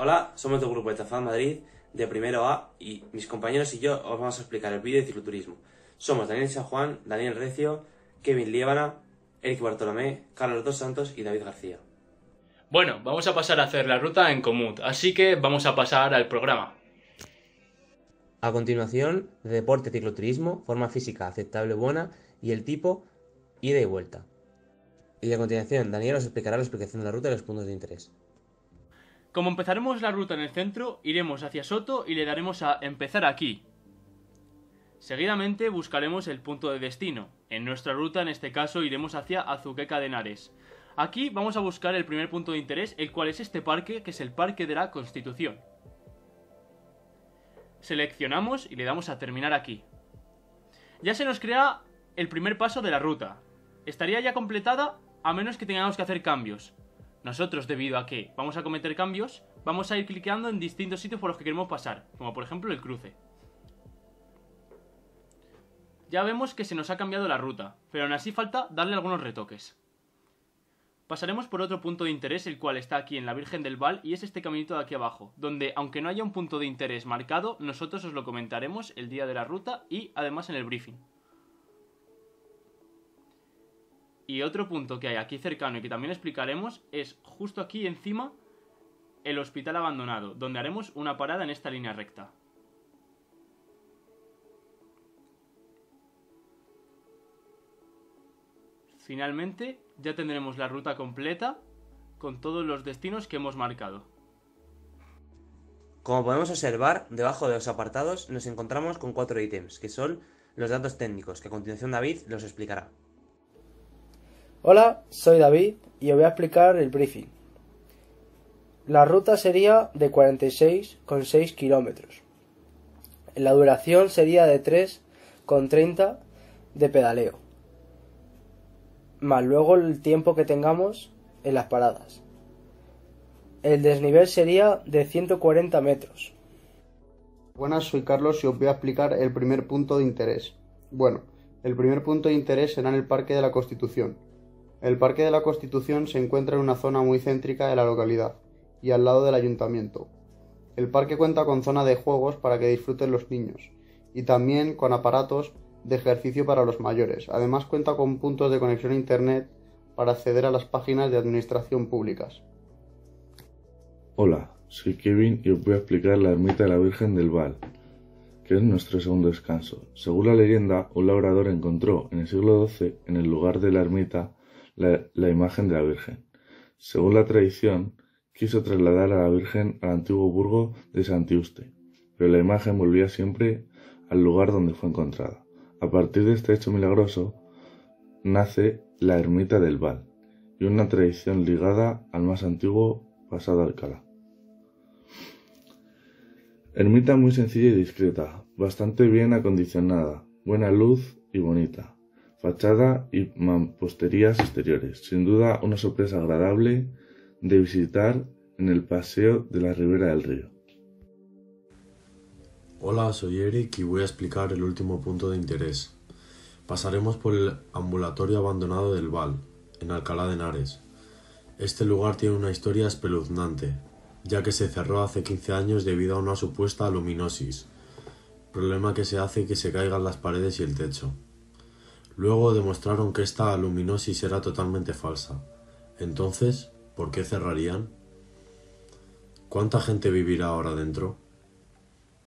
Hola, somos del grupo de Tafad Madrid, de primero A, y mis compañeros y yo os vamos a explicar el vídeo de cicloturismo. Somos Daniel San Juan, Daniel Recio, Kevin Liébana, Eric Bartolomé, Carlos Dos Santos y David García. Bueno, vamos a pasar a hacer la ruta en común, así que vamos a pasar al programa. A continuación, deporte cicloturismo, forma física aceptable buena y el tipo ida y vuelta. Y a continuación, Daniel os explicará la explicación de la ruta y los puntos de interés. Como empezaremos la ruta en el centro, iremos hacia Soto y le daremos a empezar aquí. Seguidamente buscaremos el punto de destino. En nuestra ruta, en este caso, iremos hacia Azuqueca de Henares. Aquí vamos a buscar el primer punto de interés, el cual es este parque, que es el Parque de la Constitución. Seleccionamos y le damos a terminar aquí. Ya se nos crea el primer paso de la ruta. Estaría ya completada a menos que tengamos que hacer cambios. Nosotros, debido a que vamos a cometer cambios, vamos a ir clicando en distintos sitios por los que queremos pasar, como por ejemplo el cruce. Ya vemos que se nos ha cambiado la ruta, pero aún así falta darle algunos retoques. Pasaremos por otro punto de interés, el cual está aquí en la Virgen del Val, y es este caminito de aquí abajo, donde aunque no haya un punto de interés marcado, nosotros os lo comentaremos el día de la ruta y además en el briefing. Y otro punto que hay aquí cercano y que también explicaremos es justo aquí encima el hospital abandonado, donde haremos una parada en esta línea recta. Finalmente ya tendremos la ruta completa con todos los destinos que hemos marcado. Como podemos observar, debajo de los apartados nos encontramos con 4 ítems, que son los datos técnicos, que a continuación David los explicará. Hola, soy David y os voy a explicar el briefing. La ruta sería de 46,6 kilómetros. La duración sería de 3,30 de pedaleo, más luego el tiempo que tengamos en las paradas. El desnivel sería de 140 metros. Buenas, soy Carlos y os voy a explicar el primer punto de interés. Bueno, el primer punto de interés será en el Parque de la Constitución. El Parque de la Constitución se encuentra en una zona muy céntrica de la localidad y al lado del ayuntamiento. El parque cuenta con zona de juegos para que disfruten los niños y también con aparatos de ejercicio para los mayores. Además cuenta con puntos de conexión a internet para acceder a las páginas de administración públicas. Hola, soy Kevin y os voy a explicar la ermita de la Virgen del Val, que es nuestro segundo descanso. Según la leyenda, un labrador encontró en el siglo XII, en el lugar de la ermita, la imagen de la Virgen. Según la tradición, quiso trasladar a la Virgen al antiguo burgo de Santiuste, pero la imagen volvía siempre al lugar donde fue encontrada. A partir de este hecho milagroso, nace la ermita del Val, y una tradición ligada al más antiguo pasado de Alcalá. Ermita muy sencilla y discreta, bastante bien acondicionada, buena luz y bonita. Fachada y mamposterías exteriores. Sin duda una sorpresa agradable de visitar en el paseo de la ribera del río. Hola, soy Eric y voy a explicar el último punto de interés. Pasaremos por el ambulatorio abandonado del Val, en Alcalá de Henares. Este lugar tiene una historia espeluznante, ya que se cerró hace 15 años debido a una supuesta aluminosis, problema que se hace que se caigan las paredes y el techo. Luego demostraron que esta aluminosis era totalmente falsa. Entonces, ¿por qué cerrarían? ¿Cuánta gente vivirá ahora dentro?